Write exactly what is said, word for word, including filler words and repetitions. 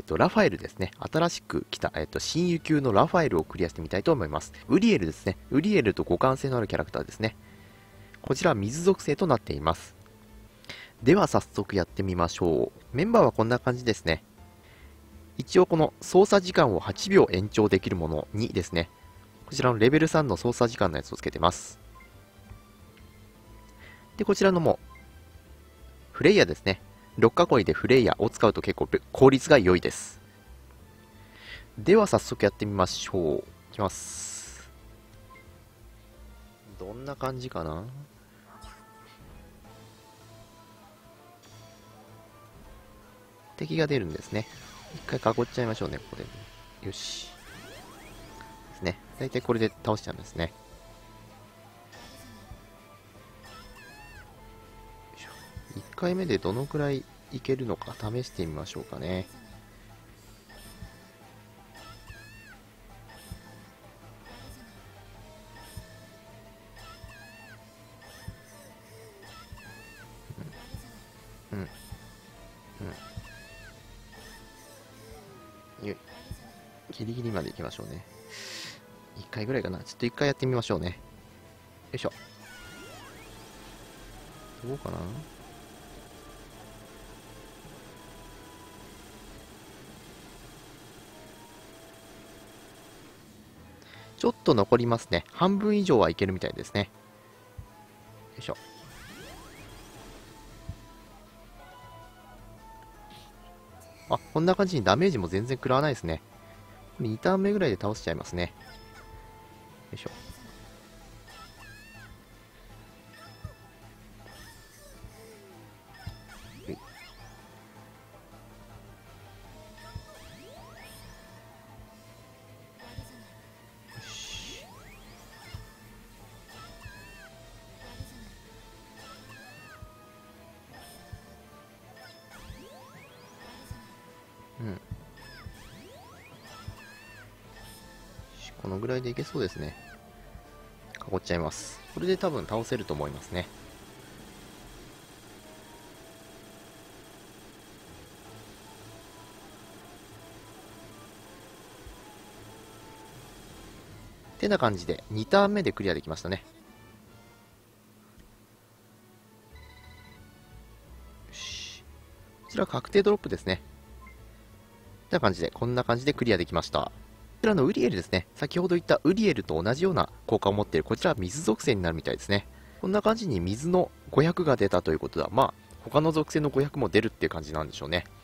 えっと、ラファエルですね。新しく来た、えっと、新油級のラファエルをクリアしてみたいと思います。ウリエルですね。ウリエルと互換性のあるキャラクターですね。こちらは水属性となっています。では早速やってみましょう。メンバーはこんな感じですね。一応この操作時間をはちびょう延長できるものにですね。こちらのレベルさんの操作時間のやつをつけてます。で、こちらのもフレイヤですね。ろっ囲いでフレイヤを使うと結構効率が良いです。では早速やってみましょう。いきます。どんな感じかな。敵が出るんですね。一回囲っちゃいましょうね、ここで。よし。ですね。だいたいこれで倒しちゃうんですね。いっかいめでどのくらいいけるのか試してみましょうかね。うん。うん。うん。よい。ギリギリまで行きましょうね。いっかいぐらいかな。ちょっといっかいやってみましょうね。よいしょ。どうかな。ちょっと残りますね。半分以上はいけるみたいですね。よいしょ。あ、こんな感じにダメージも全然食らわないですね。これにターン目ぐらいで倒しちゃいますね。よいしょ。よい。うん。このぐらいでいけそうですね。囲っちゃいます。これで多分倒せると思いますね。てな感じでにターン目でクリアできましたね。よし。こちら確定ドロップですね。てな感じで、こんな感じでクリアできました。こちらのウリエルですね。先ほど言ったウリエルと同じような効果を持っている、こちらは水属性になるみたいですね。こんな感じに水のごひゃくが出たということでは、まあ、他の属性のごひゃくも出るっていう感じなんでしょうね。